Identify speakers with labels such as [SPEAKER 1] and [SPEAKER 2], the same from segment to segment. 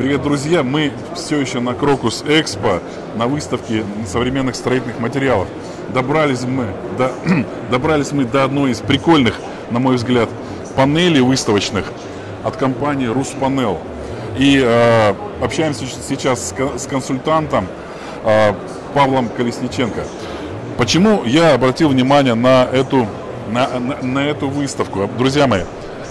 [SPEAKER 1] Привет, друзья! Мы все еще на Крокус Экспо, на выставке современных строительных материалов. Добрались мы до одной из прикольных, на мой взгляд, панелей выставочных от компании Руспанел. И общаемся сейчас с консультантом Павлом Колесниченко. Почему я обратил внимание на эту выставку? Друзья мои,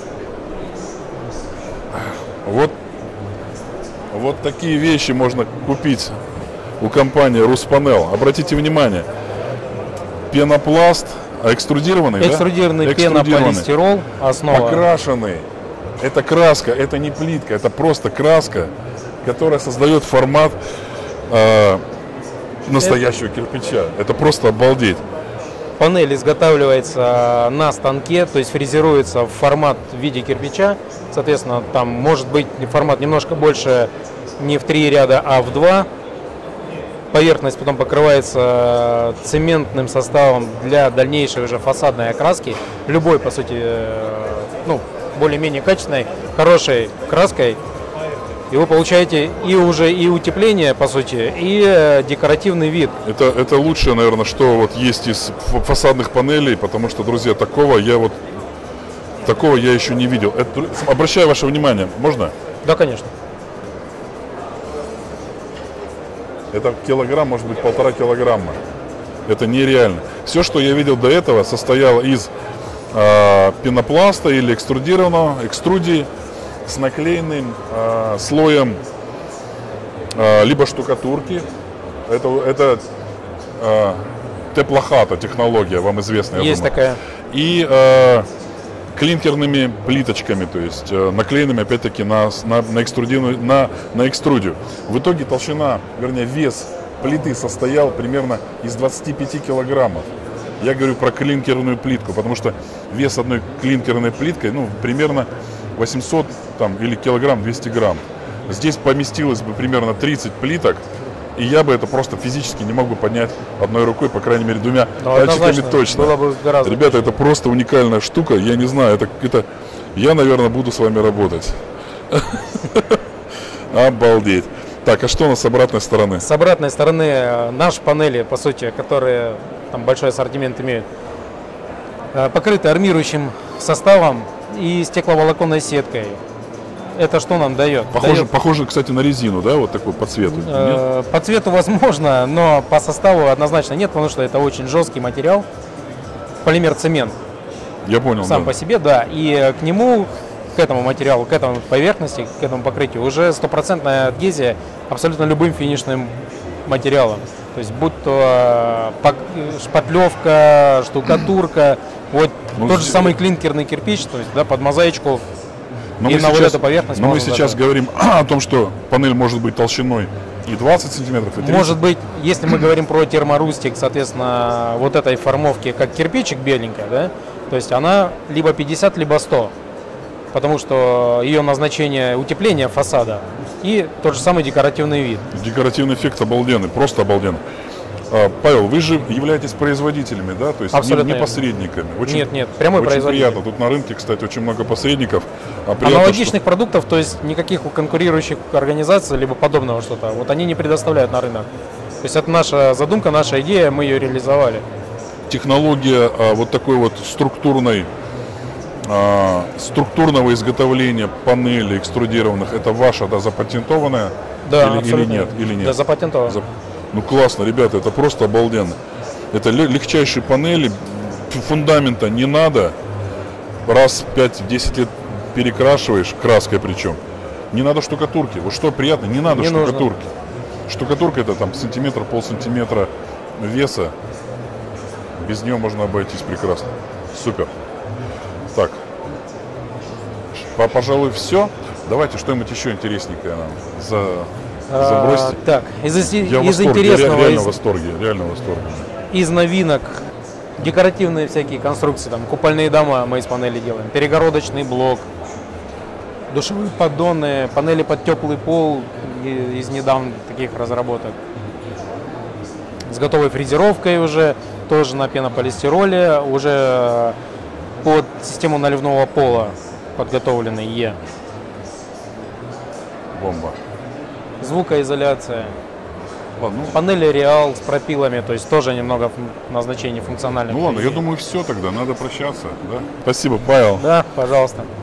[SPEAKER 1] вот такие вещи можно купить у компании Руспанел. Обратите внимание, пенопласт, экструдированный,
[SPEAKER 2] экструдированный пенополистирол, основа.
[SPEAKER 1] Покрашенный. Это краска, это не плитка, это просто краска, которая создает формат настоящего кирпича. Это просто обалдеть.
[SPEAKER 2] Панель изготавливается на станке, то есть фрезеруется в формат в виде кирпича. Соответственно, там может быть формат немножко больше, не в 3 ряда, а в 2. Поверхность потом покрывается цементным составом для дальнейшей уже фасадной окраски. Любой, по сути, более-менее качественной, хорошей краской. И вы получаете и уже и утепление, по сути, и декоративный вид.
[SPEAKER 1] Это лучшее, наверное, что вот есть из фасадных панелей, потому что, друзья, такого я еще не видел. Обращаю ваше внимание, можно?
[SPEAKER 2] Да, конечно.
[SPEAKER 1] Это килограмм, может быть, 1,5 килограмма. Это нереально. Все, что я видел до этого, состояло из пенопласта или экструдии с наклеенным слоем либо штукатурки. Это теплохата технология, вам известная.
[SPEAKER 2] Есть такая.
[SPEAKER 1] И клинкерными плиточками, то есть наклеенными опять-таки на экструдию. В итоге вес плиты состоял примерно из 25 килограммов. Я говорю про клинкерную плитку, потому что вес одной клинкерной плиткой примерно 800 или килограмм 200 грамм. Здесь поместилось бы примерно 30 плиток, и я бы это просто физически не мог бы поднять одной рукой, по крайней мере, 2 пальчиками точно.
[SPEAKER 2] Было бы гораздо
[SPEAKER 1] Ребята, это просто уникальная штука. Я не знаю, я, наверное, буду с вами работать. Обалдеть. Так, а что у нас с обратной стороны?
[SPEAKER 2] С обратной стороны наши панели, по сути, которые там большой ассортимент имеют, покрыты армирующим составом и стекловолоконной сеткой. Это что нам дает?
[SPEAKER 1] Похоже, кстати, на резину, да, вот такой по цвету?
[SPEAKER 2] По цвету возможно, но по составу однозначно нет, потому что это очень жесткий материал, полимер-цемент.
[SPEAKER 1] Я понял.
[SPEAKER 2] Сам по себе, да. И к нему, к этому материалу, к этому поверхности, к этому покрытию уже стопроцентная адгезия абсолютно любым финишным материалом. То есть будь то шпатлевка, штукатурка, тот же самый клинкерный кирпич, то есть под мозаичку.
[SPEAKER 1] Но мы сейчас говорим о том, что панель может быть толщиной и 20 сантиметров, и 30.
[SPEAKER 2] Может быть, если мы говорим про терморустик, соответственно, вот этой формовки, как кирпичик беленькая, да, то есть она либо 50, либо 100, потому что ее назначение утепление фасада и тот же самый декоративный вид.
[SPEAKER 1] Декоративный эффект обалденный, просто обалденный. Павел, вы же являетесь производителями, да? То есть не посредниками.
[SPEAKER 2] Нет, прямой производитель.
[SPEAKER 1] Приятно. Тут на рынке, кстати, очень много посредников.
[SPEAKER 2] Аналогичных продуктов, то есть никаких конкурирующих организаций, либо подобного что-то, они не предоставляют на рынок. То есть это наша задумка, наша идея, мы ее реализовали.
[SPEAKER 1] Технология такой структурного изготовления панелей экструдированных, это ваша, да, запатентованная?
[SPEAKER 2] Да,
[SPEAKER 1] или нет?
[SPEAKER 2] Да, запатентована.
[SPEAKER 1] Ну классно, ребята, это просто обалденно. Это легчайшие панели, фундамента не надо. Раз в 5-10 лет перекрашиваешь, краской причем. Не надо штукатурки. Вот что приятно, не надо штукатурки. Штукатурка это сантиметр, полсантиметра веса. Без нее можно обойтись прекрасно. Супер. Так, пожалуй, все. Давайте что-нибудь еще интересненькое нам забросьте.
[SPEAKER 2] Так, из
[SPEAKER 1] интересного. Реально в восторге.
[SPEAKER 2] Из новинок декоративные всякие конструкции, купольные дома мы из панели делаем, перегородочный блок, душевые поддоны, панели под теплый пол из недавних таких разработок. С готовой фрезеровкой уже, тоже на пенополистироле, уже под систему наливного пола подготовленный Е.
[SPEAKER 1] Бомба.
[SPEAKER 2] звукоизоляция.
[SPEAKER 1] Ладно,
[SPEAKER 2] Панели Реал с пропилами, то есть тоже немного назначений функциональных.
[SPEAKER 1] ну ладно, я думаю, все тогда, надо прощаться, да? Спасибо, Павел.
[SPEAKER 2] Да, пожалуйста.